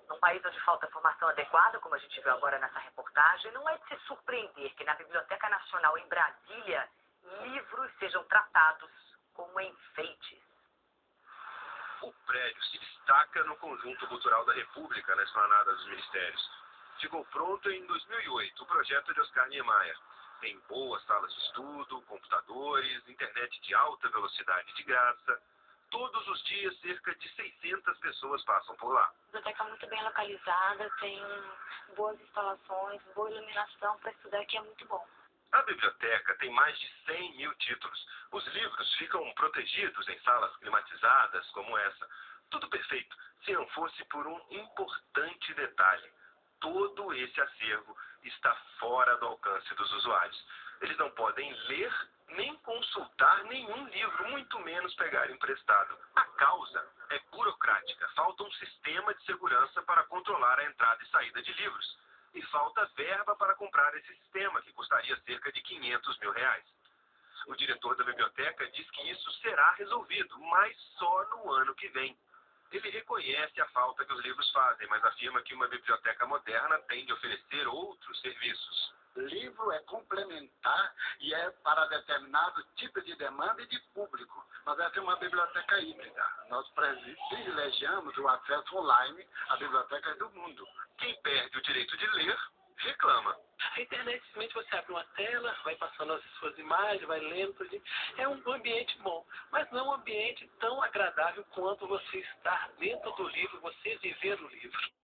Num país onde falta formação adequada, como a gente viu agora nessa reportagem, não é de se surpreender que na Biblioteca Nacional em Brasília, livros sejam tratados como enfeites. O prédio se destaca no Conjunto Cultural da República, na Esplanada dos Ministérios. Ficou pronto em 2008 o projeto de Oscar Niemeyer. Tem boas salas de estudo, computadores, internet de alta velocidade de graça. Todos os dias, cerca de 600 pessoas passam por lá. A biblioteca é muito bem localizada, tem boas instalações, boa iluminação, para estudar aqui é muito bom. A biblioteca tem mais de 100 mil títulos. Os livros ficam protegidos em salas climatizadas como essa. Tudo perfeito, se não fosse por um importante detalhe. Todo esse acervo está fora do alcance dos usuários. Eles não podem ler nem consultar nenhum livro, muito menos pegar emprestado. A causa é burocrática. Falta um sistema de segurança para controlar a entrada e saída de livros. E falta verba para comprar esse sistema, que custaria cerca de R$500 mil. O diretor da biblioteca diz que isso será resolvido, mas só no ano que vem. Ele reconhece a falta que os livros fazem, mas afirma que uma biblioteca moderna tem de oferecer outros serviços. Livro é complementar e é para determinado tipo de demanda e de público. Nós essa é uma biblioteca híbrida. Nós privilegiamos o acesso online a bibliotecas do mundo. Quem perde o direito de ler, reclama. A internet, simplesmente você abre uma tela, vai passando as suas imagens, vai lendo, tudo. É um ambiente bom, mas não um ambiente tão agradável quanto você estar dentro do livro, você viver o livro.